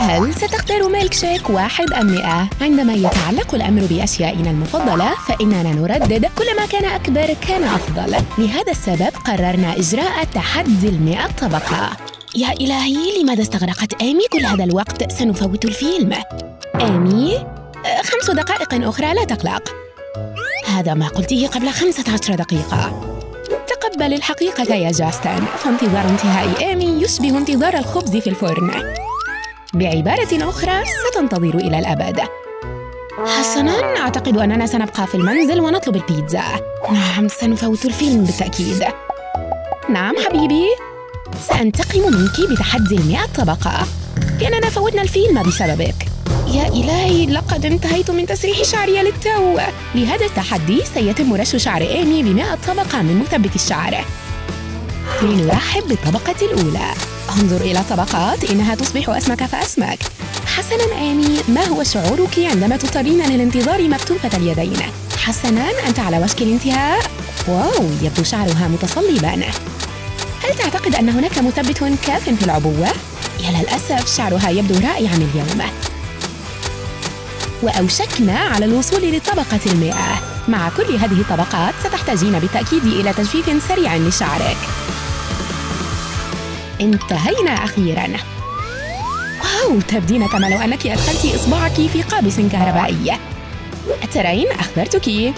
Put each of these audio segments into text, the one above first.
هل ستختار ميلك شيك 1 أم 100؟ عندما يتعلق الأمر بأشيائنا المفضلة فإننا نردد كلما كان أكبر كان أفضل. لهذا السبب قررنا إجراء تحدي 100 طبقة. يا إلهي، لماذا استغرقت إيمي كل هذا الوقت؟ سنفوت الفيلم. إيمي، 5 دقائق أخرى، لا تقلق. هذا ما قلته قبل 15 دقيقة. تقبل الحقيقة يا جاستن، فانتظار انتهاء إيمي يشبه انتظار الخبز في الفرن. بعبارة أخرى، ستنتظر إلى الأبد. حسناً، أعتقد أننا سنبقى في المنزل ونطلب البيتزا. نعم، سنفوت الفيلم بالتأكيد. نعم حبيبي، سأنتقم منك بتحدي 100 طبقة لأننا فوتنا الفيلم بسببك. يا إلهي، لقد انتهيت من تسريح شعري للتو. لهذا التحدي سيتم رش شعر إيمي ب100 طبقة من مثبت الشعر. لنرحب بالطبقة الأولى. انظر إلى الطبقات، إنها تصبح أسمك فأسمك. حسناً إيمي، ما هو شعورك عندما تضطرين للانتظار مكتوفة اليدين؟ حسناً، أنت على وشك الانتهاء. واو، يبدو شعرها متصلباً. هل تعتقد أن هناك مثبت كاف في العبوة؟ يا للأسف، شعرها يبدو رائعاً اليوم. وأوشكنا على الوصول للطبقة 100. مع كل هذه الطبقات ستحتاجين بالتأكيد إلى تجفيف سريع لشعرك. انتهينا أخيراً. واو، تبدين كما لو أنك أدخلت إصبعك في قابس كهربائي. أترين، أخبرتك.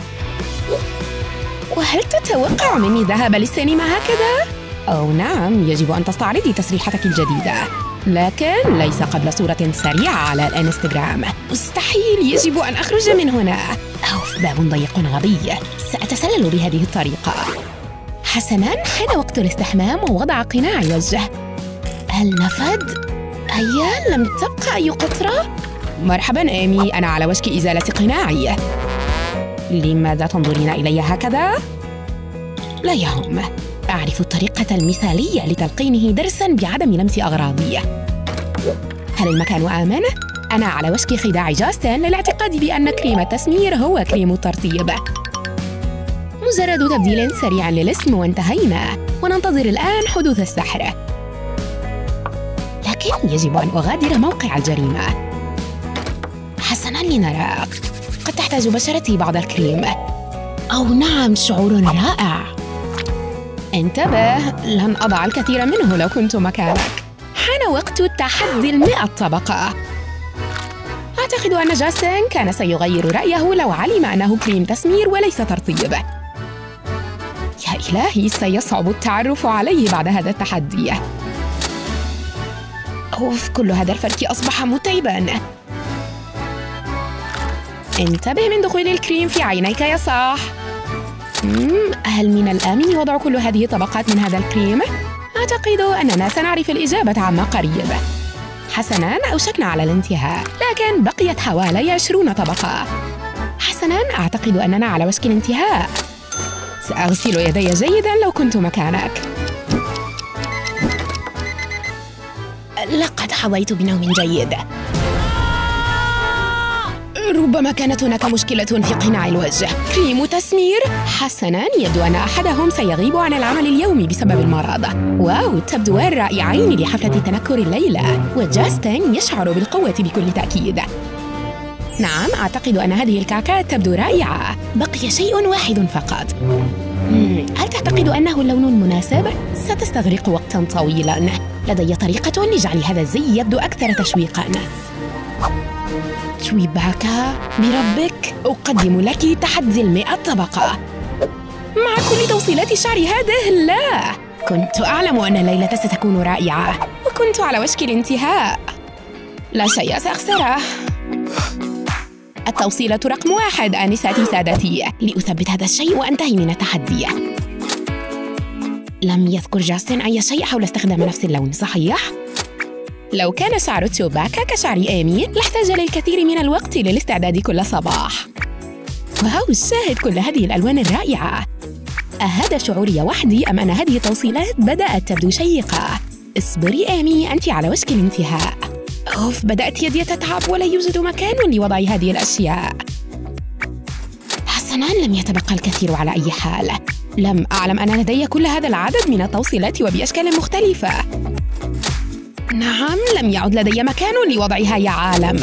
وهل تتوقع مني الذهاب للسينما هكذا؟ أو نعم، يجب أن تستعرضي تسريحتك الجديدة، لكن ليس قبل صورة سريعة على الإنستغرام. مستحيل، يجب أن أخرج من هنا. أوف، باب ضيق غبي. سأتسلل بهذه الطريقة. حسناً، حان وقت الاستحمام ووضع قناع وجه. هل نفد؟ هيا، لم تبقى أي قطرة؟ مرحباً إيمي، أنا على وشك إزالة قناعي. لماذا تنظرين إلي هكذا؟ لا يهم، أعرف الطريقة المثالية لتلقينه درساً بعدم لمس أغراضي. هل المكان آمن؟ أنا على وشك خداع جاستن للاعتقاد بأن كريم التسمير هو كريم الترطيب. مجرد تبديل سريع للاسم وانتهينا، وننتظر الآن حدوث السحر. لكن يجب أن أغادر موقع الجريمة. حسناً، لنرى. قد تحتاج بشرتي بعض الكريم. أو نعم، شعور رائع. انتبه، لن أضع الكثير منه لو كنت مكانك. حان وقت التحدي 100 طبقة. أعتقد أن جاستن كان سيغير رأيه لو علم أنه كريم تسمير وليس ترطيب. يا إلهي، سيصعب التعرف عليه بعد هذا التحدي. أوف، كل هذا الفرك أصبح متعباً. انتبه من دخول الكريم في عينيك يا صاح. هل من الآمن وضع كل هذه الطبقات من هذا الكريم؟ أعتقد أننا سنعرف الإجابة عما قريب. حسناً، أوشكنا على الانتهاء، لكن بقيت حوالي 20 طبقة. حسناً، أعتقد أننا على وشك الانتهاء. سأغسل يدي جيداً لو كنت مكانك. لقد حظيت بنوم جيد. ربما كانت هناك مشكلة في قناع الوجه. كريم تسمير؟ حسناً، يبدو أن أحدهم سيغيب عن العمل اليومي بسبب المرض. واو، تبدوان رائعين لحفلة تنكر الليلة، وجاستن يشعر بالقوة بكل تأكيد. نعم، أعتقد أن هذه الكعكات تبدو رائعة. بقي شيء واحد فقط. هل تعتقد أنه اللون المناسب؟ ستستغرق وقتاً طويلاً. لدي طريقة لجعل هذا الزي يبدو أكثر تشويقاً. شويباكا، بربك أقدم لك تحدي 100 طبقة. مع كل توصيلات شعر هذه؟ لا، كنت أعلم أن الليلة ستكون رائعة، وكنت على وشك الانتهاء. لا شيء سأخسره. التوصيلة رقم 1 آنساتي سادتي، لأثبت هذا الشيء وأنتهي من التحدي. لم يذكر جاستن أي شيء حول استخدام نفس اللون، صحيح؟ لو كان شعر تشوباكا كشعر إيمي لاحتاج للكثير من الوقت للاستعداد كل صباح. واو، شاهد كل هذه الألوان الرائعة. أهذا شعوري وحدي أم أن هذه التوصيلات بدأت تبدو شيقة؟ اصبري إيمي، أنت على وشك الانتهاء. أوف، بدأت يدي تتعب ولا يوجد مكان لوضع هذه الأشياء. حسناً، لم يتبقى الكثير على أي حال. لم أعلم أن لدي كل هذا العدد من التوصيلات وبأشكال مختلفة. نعم، لم يعد لدي مكان لوضعها يا عالم.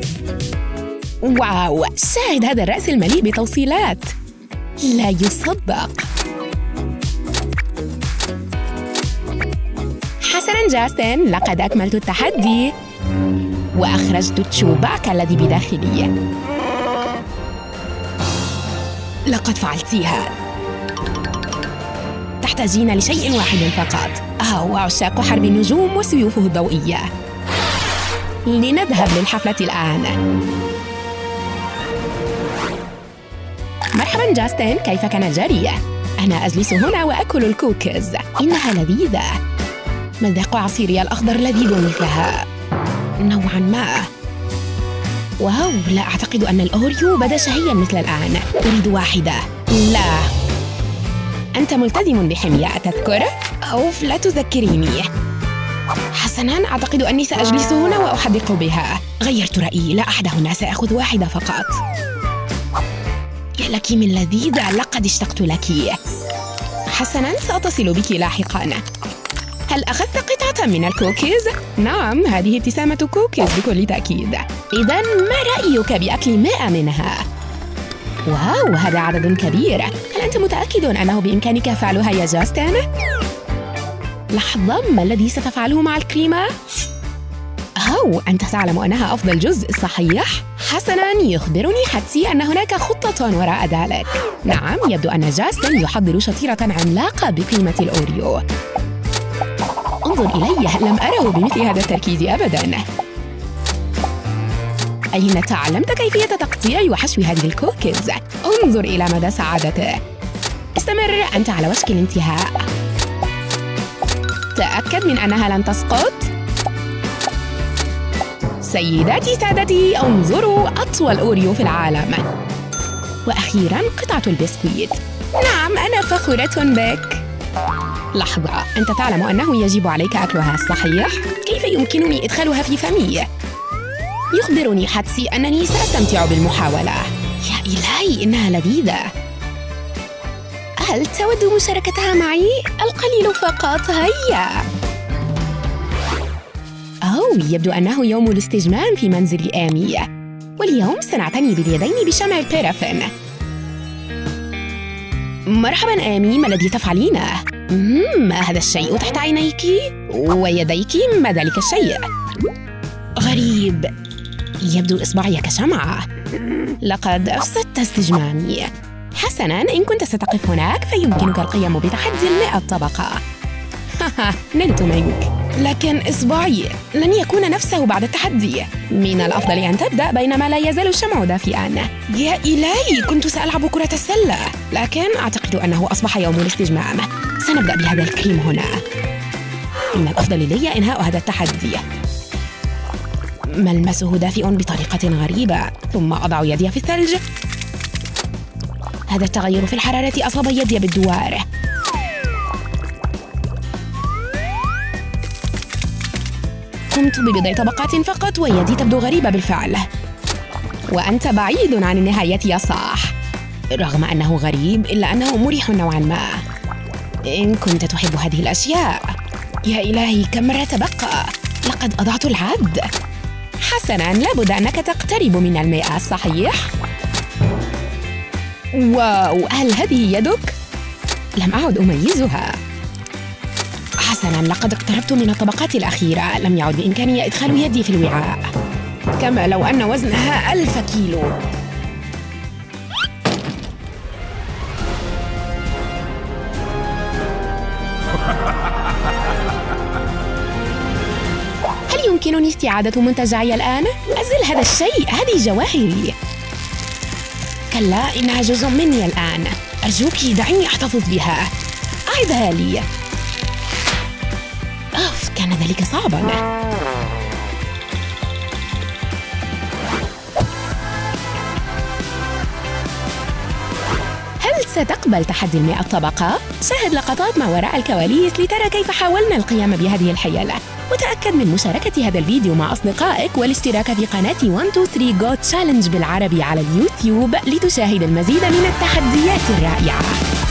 واو، شاهد هذا الرأس المليء بتوصيلات، لا يصدق. حسناً جاستن، لقد أكملت التحدي وأخرجت تشوباكا الذي بداخلي. لقد فعلتيها. تحتاجين لشيء واحد فقط، وعشاق حرب النجوم وسيوفه الضوئية. لنذهب للحفلة الآن. مرحباً جاستن، كيف كان الجري؟ أنا أجلس هنا وأكل الكوكيز، إنها لذيذة. مذاق عصيري الأخضر لذيذ مثلها نوعاً ما. واو، لا أعتقد أن الأوريو بدا شهياً مثل الآن. أريد واحدة. لا، أنت ملتزم بحمية، أتذكر؟ أوف، لا تذكريني. حسناً، أعتقد أني سأجلس هنا وأحدق بها. غيرت رأيي، لا أحد هنا، سأخذ واحدة فقط. يا لك من لذيذة، لقد اشتقت لك. حسناً، سأتصل بك لاحقاً. هل أخذت قطعة من الكوكيز؟ نعم، هذه ابتسامة كوكيز بكل تأكيد. إذن ما رأيك بأكل 100 منها؟ واو، هذا عدد كبير. هل أنت متأكد أنه بإمكانك فعلها يا جاستن؟ لحظة، ما الذي ستفعله مع الكريمة؟ أنت تعلم أنها أفضل جزء، صحيح؟ حسناً، يخبرني حدسي أن هناك خطة وراء ذلك. نعم، يبدو أن جاستن يحضر شطيرة عملاقة بقيمة الأوريو. انظر إلي، لم أره بمثل هذا التركيز أبداً. أين تعلمت كيفية تقطيع وحشو هذه الكوكيز؟ انظر إلى مدى سعادته. استمر، أنت على وشك الانتهاء. تأكد من أنها لن تسقط. سيداتي سادتي، انظروا، أطول أوريو في العالم. وأخيراً قطعة البسكويت. نعم، أنا فخورة بك. لحظة، أنت تعلم أنه يجب عليك أكلها، صحيح؟ كيف يمكنني إدخالها في فمي؟ يخبرني حدسي أنني سأستمتع بالمحاولة. يا إلهي، إنها لذيذة. هل تود مشاركتها معي؟ القليل فقط، هيا. يبدو أنه يوم الاستجمام في منزل آمي، واليوم سنعتني باليدين بشمع البارافين. مرحباً آمي، ما الذي تفعلينه؟ ما هذا الشيء تحت عينيك؟ ويديك ما ذلك الشيء؟ غريب، يبدو إصبعي كشمعة. لقد أفسدت استجمامي. حسناً، إن كنت ستقف هناك فيمكنك القيام بتحدي 100 طبقة. نلت منك. لكن إصبعي لن يكون نفسه بعد التحدي. من الأفضل أن تبدأ بينما لا يزال الشمع دافئاً. يا إلهي، كنت سألعب كرة السلة، لكن أعتقد أنه أصبح يوم الاستجمام. سنبدأ بهذا الكريم هنا. من الأفضل لي إنهاء هذا التحدي. ملمسه دافئ بطريقة غريبة، ثم أضع يدي في الثلج. هذا التغير في الحرارة أصاب يدي بالدوار. قمت ببضع طبقات فقط ويدي تبدو غريبة بالفعل. وأنت بعيد عن النهاية يا صاح. رغم أنه غريب إلا أنه مريح نوعاً ما. إن كنت تحب هذه الأشياء. يا إلهي، كم مرة تبقى؟ لقد أضعت العد. حسناً، لابد أنك تقترب من 100، صحيح؟ واو، هل هذه يدك؟ لم أعد أميزها. حسناً، لقد اقتربت من الطبقات الأخيرة. لم يعد بإمكاني إدخال يدي في الوعاء، كما لو أن وزنها 1000 كيلو. هل يمكنني استعادة منتجعي الآن؟ أزل هذا الشيء، هذه جواهري. كلا، إنها جزء مني الآن. أرجوك دعيني أحتفظ بها. أعدها لي. كان ذلك صعباً. هل ستقبل تحدي 100 طبقة؟ شاهد لقطات ما وراء الكواليس لترى كيف حاولنا القيام بهذه الحيلة. وتأكد من مشاركة هذا الفيديو مع أصدقائك والاشتراك في قناة 123 Go Challenge بالعربي على اليوتيوب لتشاهد المزيد من التحديات الرائعة.